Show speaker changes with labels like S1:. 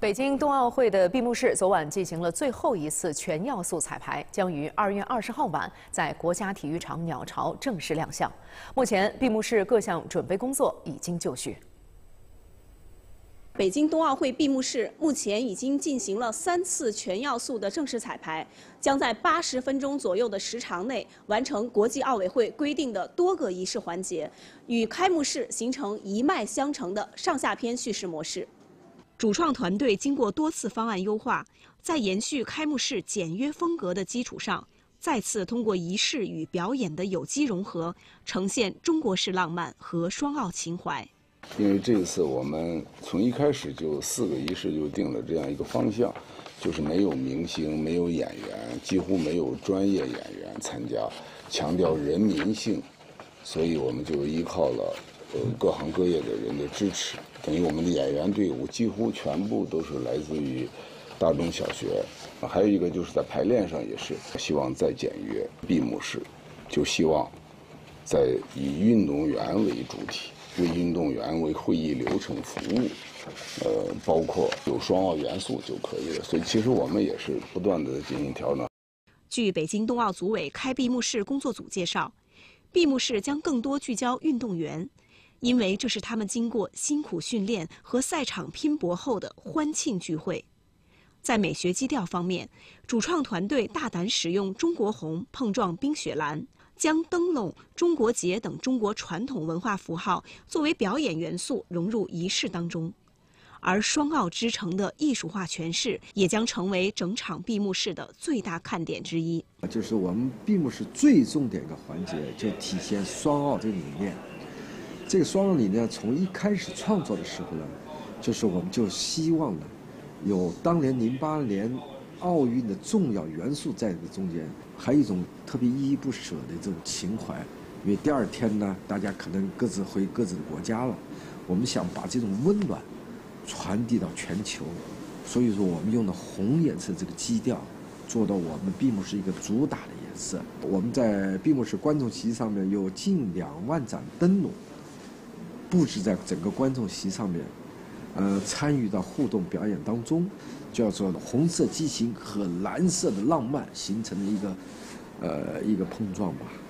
S1: 北京冬奥会的闭幕式昨晚进行了最后一次全要素彩排，将于2月20号晚在国家体育场鸟巢正式亮相。目前，闭幕式各项准备工作已经就绪。
S2: 北京冬奥会闭幕式目前已经进行了3次全要素的正式彩排，将在80分钟左右的时长内完成国际奥委会规定的多个仪式环节，与开幕式形成一脉相承的上下篇叙事模式。主创团队经过多次方案优化，在延续开幕式简约风格的基础上，再次通过仪式与表演的有机融合，呈现中国式浪漫和双奥情怀。
S3: 因为这次我们从一开始就4个仪式就定了这样一个方向，就是没有明星、没有演员，几乎没有专业演员参加，强调人民性，所以我们就依靠了各行各业的人的支持，等于我们的演员队伍几乎全部都是来自于大中小学。还有一个就是在排练上也是希望再简约，闭幕式就希望在以运动员为主体。 为运动员为会议流程服务，包括有双奥元素就可以了。所以其实我们也是不断的进行调整。
S2: 据北京冬奥组委开闭幕式工作组介绍，闭幕式将更多聚焦运动员，因为这是他们经过辛苦训练和赛场拼搏后的欢庆聚会。在美学基调方面，主创团队大胆使用中国红碰撞冰雪蓝。 将灯笼、中国结等中国传统文化符号作为表演元素融入仪式当中，而双奥之城的艺术化诠释也将成为整场闭幕式的最大看点之一。
S4: 就是我们闭幕式最重点一个环节，就体现双奥这个理念。这个双奥理念从一开始创作的时候呢，就是我们就希望呢，有当年08年。 奥运的重要元素在这个中间，还有一种特别依依不舍的这种情怀。因为第2天呢，大家可能各自回各自的国家了，我们想把这种温暖传递到全球，所以说我们用的红颜色这个基调，做到我们闭幕式一个主打的颜色。我们在闭幕式观众席上面有近2万盏灯笼布置在整个观众席上面。 参与到互动表演当中，叫做红色激情和蓝色的浪漫形成了一个碰撞吧。